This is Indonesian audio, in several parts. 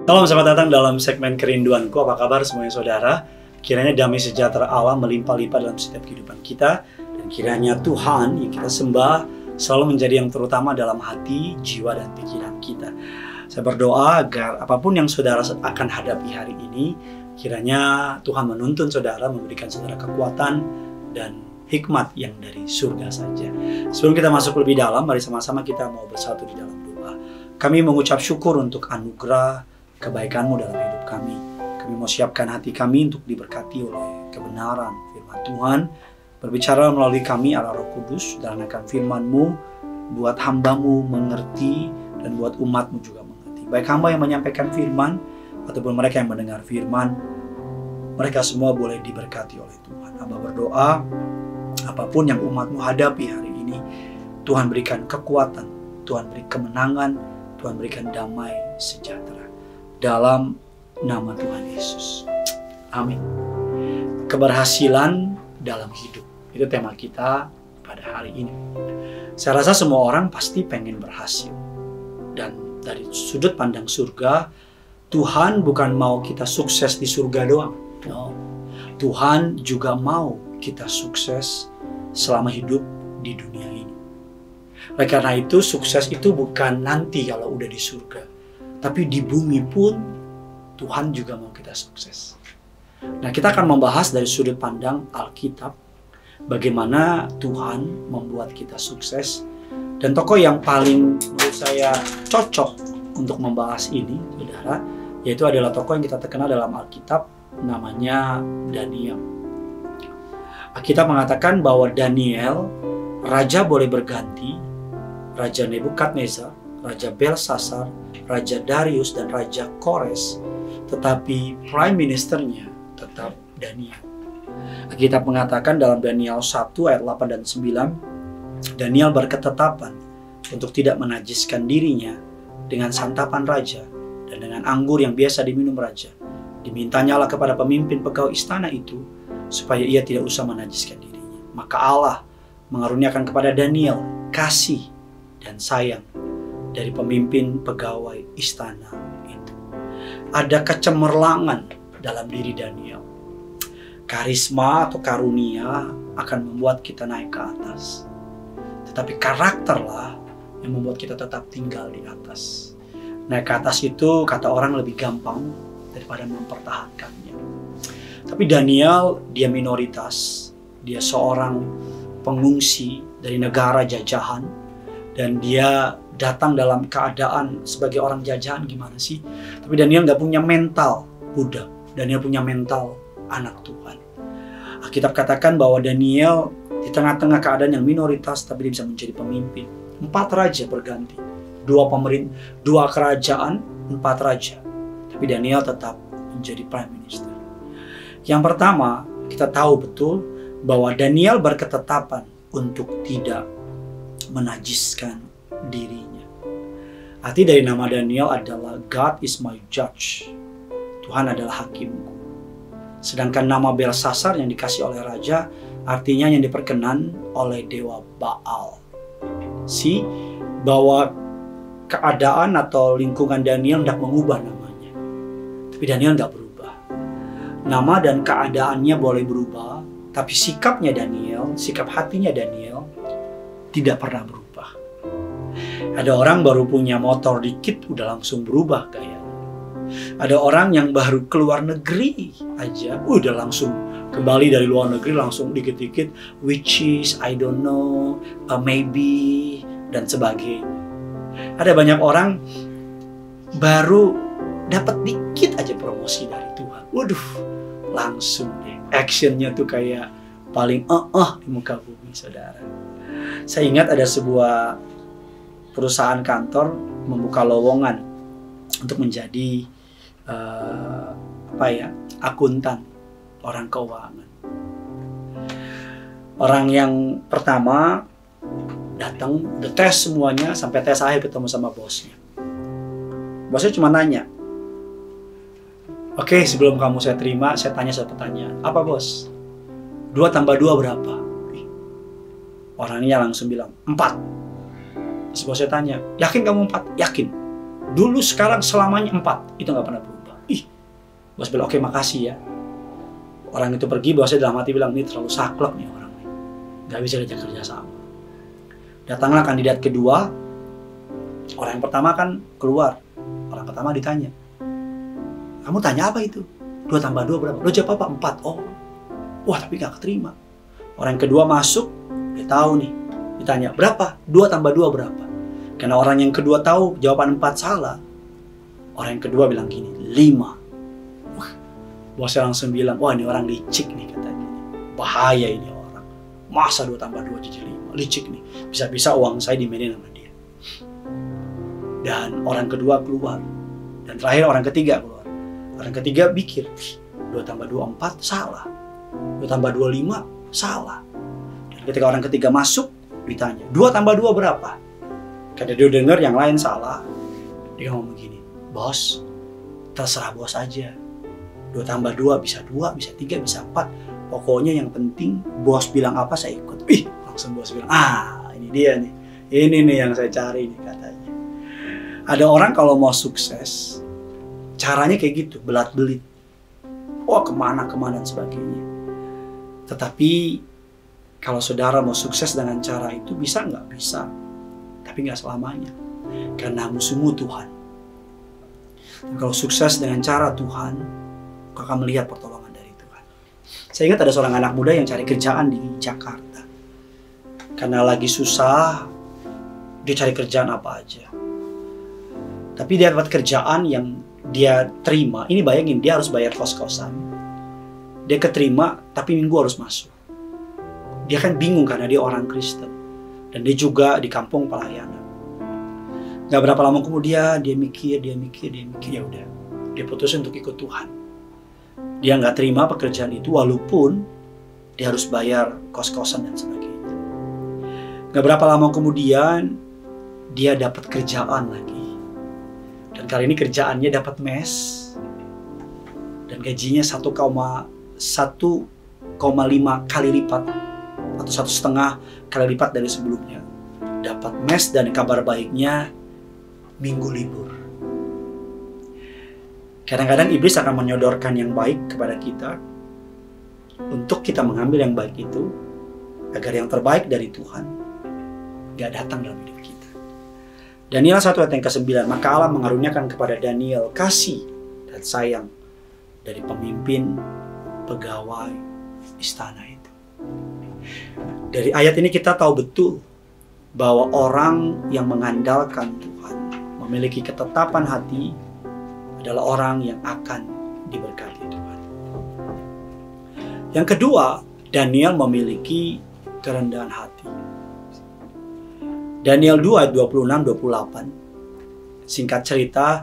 Salam, selamat datang dalam segmen Kerinduanku. Apa kabar semuanya saudara? Kiranya damai sejahtera Allah melimpah-limpah dalam setiap kehidupan kita. Dan kiranya Tuhan yang kita sembah selalu menjadi yang terutama dalam hati, jiwa, dan pikiran kita. Saya berdoa agar apapun yang saudara akan hadapi hari ini, kiranya Tuhan menuntun saudara, memberikan saudara kekuatan dan hikmat yang dari surga saja. Sebelum kita masuk lebih dalam, mari sama-sama kita mau bersatu di dalam doa. Kami mengucap syukur untuk anugerah kebaikan-Mu dalam hidup kami. Kami mau siapkan hati kami untuk diberkati oleh kebenaran firman Tuhan. Berbicara melalui kami Allah Roh Kudus, dan akan firman-Mu buat hamba-Mu mengerti dan buat umat-Mu juga mengerti. Baik hamba yang menyampaikan firman ataupun mereka yang mendengar firman, mereka semua boleh diberkati oleh Tuhan. Hamba berdoa, apapun yang umat-Mu hadapi hari ini, Tuhan berikan kekuatan, Tuhan beri kemenangan, Tuhan berikan damai sejahtera. Dalam nama Tuhan Yesus. Amin. Keberhasilan dalam hidup. Itu tema kita pada hari ini. Saya rasa semua orang pasti pengen berhasil. Dan dari sudut pandang surga, Tuhan bukan mau kita sukses di surga doang. No. Tuhan juga mau kita sukses selama hidup di dunia ini. Oleh karena itu, sukses itu bukan nanti kalau udah di surga. Tapi di bumi pun Tuhan juga mau kita sukses. Nah, kita akan membahas dari sudut pandang Alkitab bagaimana Tuhan membuat kita sukses. Dan tokoh yang paling menurut saya cocok untuk membahas ini, saudara, yaitu adalah tokoh yang kita kenal dalam Alkitab, namanya Daniel. Alkitab mengatakan bahwa Daniel, raja boleh berganti, Raja Nebukadnezar, Raja Belsasar, Raja Darius, dan Raja Kores, tetapi Prime Ministernya tetap Daniel. Alkitab mengatakan dalam Daniel 1 ayat 8 dan 9, Daniel berketetapan untuk tidak menajiskan dirinya dengan santapan raja dan dengan anggur yang biasa diminum raja. Dimintanyalah kepada pemimpin pegawai istana itu supaya ia tidak usah menajiskan dirinya. Maka Allah mengaruniakan kepada Daniel kasih dan sayang dari pemimpin pegawai istana itu. Ada kecemerlangan dalam diri Daniel. Karisma atau karunia akan membuat kita naik ke atas. Tetapi karakterlah yang membuat kita tetap tinggal di atas. Naik ke atas itu kata orang lebih gampang daripada mempertahankannya. Tapi Daniel, dia minoritas. Dia seorang pengungsi dari negara jajahan. Dan dia datang dalam keadaan sebagai orang jajahan, gimana sih? Tapi Daniel nggak punya mental budak. Daniel punya mental anak Tuhan. Alkitab katakan bahwa Daniel di tengah-tengah keadaan yang minoritas, tapi dia bisa menjadi pemimpin. 4 raja berganti. 2 kerajaan, 4 raja. Tapi Daniel tetap menjadi prime minister. Yang pertama, kita tahu betul bahwa Daniel berketetapan untuk tidak menajiskan dirinya. Arti dari nama Daniel adalah God is my judge. Tuhan adalah hakimku. Sedangkan nama Belsasar yang dikasih oleh raja artinya yang diperkenan oleh dewa Baal. Bahwa keadaan atau lingkungan Daniel hendak mengubah namanya. Tapi Daniel tidak berubah. Nama dan keadaannya boleh berubah, tapi sikapnya Daniel, sikap hatinya Daniel tidak pernah berubah. Ada orang baru punya motor dikit udah langsung berubah gaya. Ada orang yang baru keluar negeri aja udah langsung kembali dari luar negeri langsung dikit-dikit which is I don't know, maybe dan sebagainya. Ada banyak orang baru dapat dikit aja promosi dari Tuhan. Waduh, langsung deh actionnya tuh kayak paling di muka bumi, saudara. Saya ingat ada sebuah perusahaan kantor membuka lowongan untuk menjadi akuntan, orang keuangan. Orang yang pertama datang, tes semuanya sampai tes akhir ketemu sama bosnya. Bosnya cuma nanya, "Oke, sebelum kamu saya terima, saya tanya satu pertanyaan." "Apa bos?" 2 tambah 2 berapa? Orangnya langsung bilang 4. Terus bosnya tanya, "Yakin kamu 4?" "Yakin." Dulu, sekarang, selamanya 4. Itu nggak pernah berubah. Bos bilang, oke, makasih ya. Orang itu pergi, bosnya dalam hati bilang, ini terlalu saklek nih orang nih. Nggak bisa diajak kerja sama. Datanglah kandidat kedua. Orang yang pertama kan keluar. Orang pertama ditanya, kamu tanya apa itu? 2 tambah 2 berapa? Lo jawab apa? 4. Oh, wah, tapi nggak keterima. Orang yang kedua masuk, dia tahu nih. Ditanya, berapa? 2 tambah 2 berapa? Karena orang yang kedua tahu jawaban 4 salah. Orang yang kedua bilang gini, 5. Wah, bosnya langsung bilang, wah, ini orang licik nih, katanya. Bahaya ini orang. Masa 2 tambah 2 jadi 5? Licik nih. Bisa-bisa uang saya dimainin sama dia. Dan orang kedua keluar. Dan terakhir orang ketiga keluar. Orang ketiga pikir, 2 tambah 2, 4, salah. 2 tambah 2, 5, salah. Dan ketika orang ketiga masuk, ditanya, 2 tambah 2 berapa? Karena dia dengar yang lain salah. Dia ngomong begini, bos, terserah bos aja. 2 tambah 2 bisa 2, bisa 3, bisa 4. Pokoknya yang penting bos bilang apa saya ikut. Langsung bos bilang, ini dia nih. Ini nih yang saya cari nih, katanya. Ada orang kalau mau sukses, caranya kayak gitu, belat-belit. Wah, kemana-kemana dan sebagainya. Tetapi kalau saudara mau sukses dengan cara itu, bisa nggak? Bisa. Tapi nggak selamanya. Karena musuhmu Tuhan. Dan kalau sukses dengan cara Tuhan, kau akan melihat pertolongan dari Tuhan. Saya ingat ada seorang anak muda yang cari kerjaan di Jakarta. Karena lagi susah, dia cari kerjaan apa aja. Tapi dia dapat kerjaan yang dia terima. Ini bayangin, dia harus bayar kos-kosan. Dia keterima, tapi minggu harus masuk. Dia kan bingung karena dia orang Kristen. Dan dia juga di kampung pelayanan. Gak berapa lama kemudian dia mikir, ya udah. Dia putusin untuk ikut Tuhan. Dia gak terima pekerjaan itu walaupun dia harus bayar kos-kosan dan sebagainya. Gak berapa lama kemudian dia dapat kerjaan lagi. Dan kali ini kerjaannya dapat mes. Dan gajinya 1,5 kali lipat. Atau 1,5 kali lipat dari sebelumnya. Dapat mes dan kabar baiknya minggu libur. Kadang-kadang iblis akan menyodorkan yang baik kepada kita. Untuk kita mengambil yang baik itu. Agar yang terbaik dari Tuhan gak datang dalam hidup kita. Daniel 1 ayat yang ke-9, maka Allah mengaruniakan kepada Daniel kasih dan sayang dari pemimpin pegawai istana itu. Dari ayat ini kita tahu betul bahwa orang yang mengandalkan Tuhan, memiliki ketetapan hati, adalah orang yang akan diberkati Tuhan. Yang kedua, Daniel memiliki kerendahan hati. Daniel 2 ayat 26-28. Singkat cerita,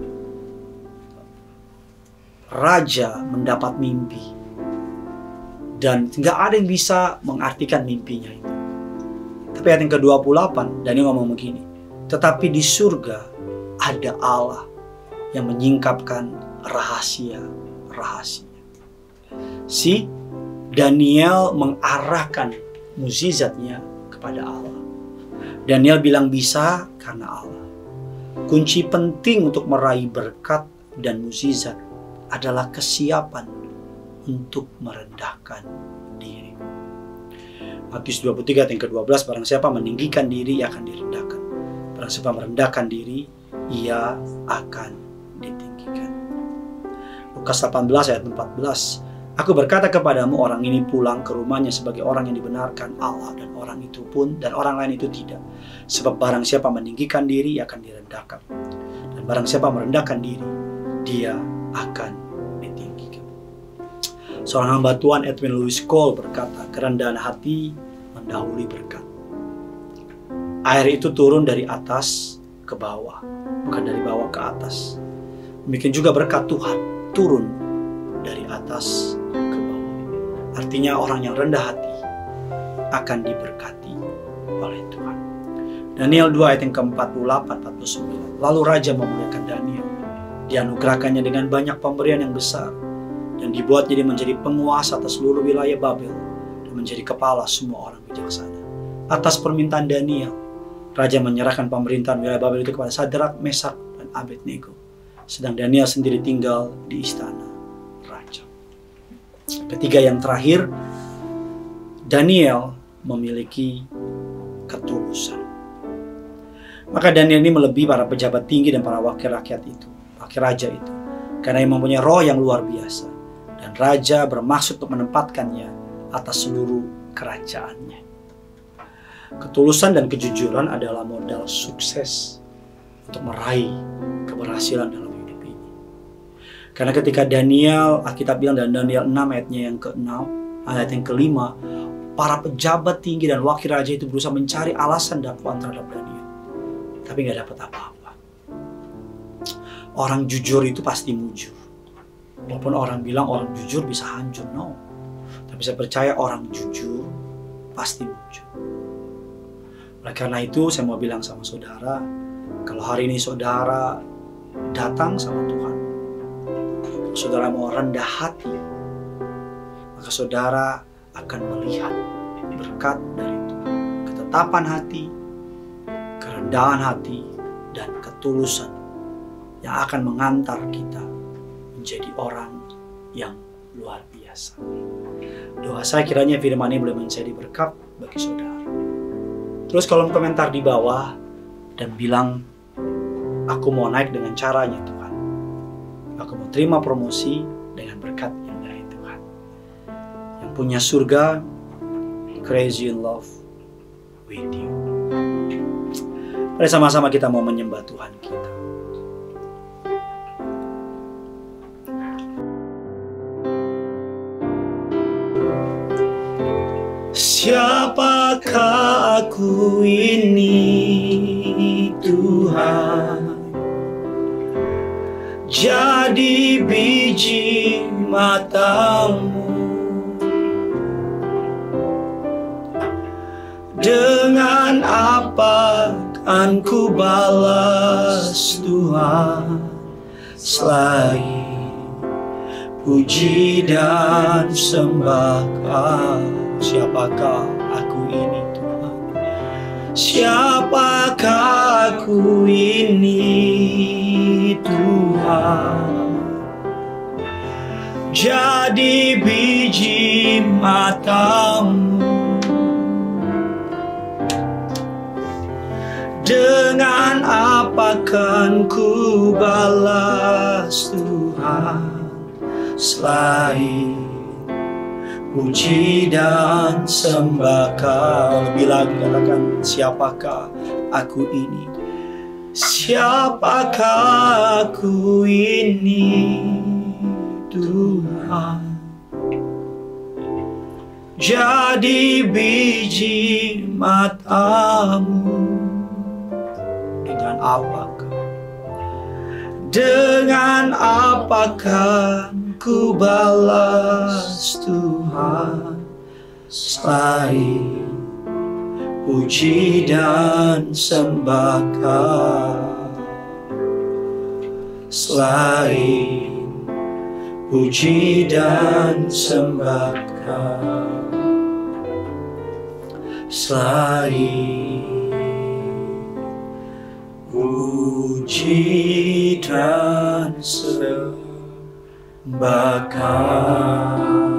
raja mendapat mimpi. Dan nggak ada yang bisa mengartikan mimpinya itu. Tapi ayat yang ke-28, Daniel ngomong begini. Tetapi di surga ada Allah yang menyingkapkan rahasia-rahasia. Si Daniel mengarahkan mukjizatnya kepada Allah. Daniel bilang bisa karena Allah. Kunci penting untuk meraih berkat dan mukjizat adalah kesiapan untuk merendahkan diri. Matius 23 ayat yang ke-12, barang siapa meninggikan diri akan direndahkan. Barang siapa merendahkan diri, ia akan ditinggikan. Lukas 18 ayat 14. Aku berkata kepadamu, orang ini pulang ke rumahnya sebagai orang yang dibenarkan Allah, dan orang itu pun dan orang lain itu tidak. Sebab barang siapa meninggikan diri akan direndahkan, dan barang siapa merendahkan diri, dia akan ditinggikan. Seorang hamba Tuhan, Edwin Louis Cole, berkata, kerendahan hati mendahului berkat. Air itu turun dari atas ke bawah, bukan dari bawah ke atas. Demikian juga berkat Tuhan turun dari atas ke bawah. Artinya orang yang rendah hati akan diberkati oleh Tuhan. Daniel 2 ayat yang ke-48-49. Lalu Raja memuliakan Daniel. Dianugerahkannya dengan banyak pemberian yang besar. Dan dibuat jadi menjadi penguasa atas seluruh wilayah Babel. Dan menjadi kepala semua orang bijaksana. Atas permintaan Daniel, Raja menyerahkan pemerintahan wilayah Babel itu kepada Sadrak, Mesak, dan Abednego. Sedang Daniel sendiri tinggal di istana raja. Ketiga yang terakhir, Daniel memiliki ketulusan. Maka Daniel ini melebihi para pejabat tinggi dan para wakil rakyat itu, wakil raja itu, karena ia mempunyai roh yang luar biasa. Dan raja bermaksud untuk menempatkannya atas seluruh kerajaannya. Ketulusan dan kejujuran adalah modal sukses untuk meraih keberhasilan dalam hidup ini. Karena ketika Daniel, Alkitab bilang dalam Daniel 6 ayatnya yang ke-6, ayat yang ke-5, para pejabat tinggi dan wakil raja itu berusaha mencari alasan dakwaan terhadap Daniel. Tapi nggak dapat apa-apa. Orang jujur itu pasti mujur. Walaupun orang bilang orang jujur bisa hancur, no. Tapi saya percaya orang jujur pasti mujur. Oleh karena itu saya mau bilang sama saudara, kalau hari ini saudara datang sama Tuhan, saudara mau rendah hati, maka saudara akan melihat berkat dari Tuhan. Ketetapan hati, kerendahan hati, dan ketulusan yang akan mengantar kita menjadi orang yang luar biasa. Doa saya kiranya firman ini boleh menjadi berkat bagi saudara. Terus kolom komentar di bawah dan bilang, aku mau naik dengan caranya Tuhan. Aku mau terima promosi dengan berkat yang dari Tuhan. Yang punya surga, crazy in love with you. Mari sama-sama kita mau menyembah Tuhan kita. Siapakah aku ini Tuhan? Jadi biji matamu. Dengan apa kan ku balas Tuhan selain puji dan sembah Kau? Siapakah aku ini Tuhan? Siapakah aku ini Tuhan? Jadi biji matamu. Dengan apa kan ku balas Tuhan selain puji dan sembah Kau? Lebih lagi katakan, siapakah aku ini? Siapakah aku ini Tuhan? Jadi biji matamu. Dengan apakah? Dengan apakah ku balas Tuhan selain puji dan sembah Kau? Selain puji dan sembah Kau, selain puji dan sembah Kau.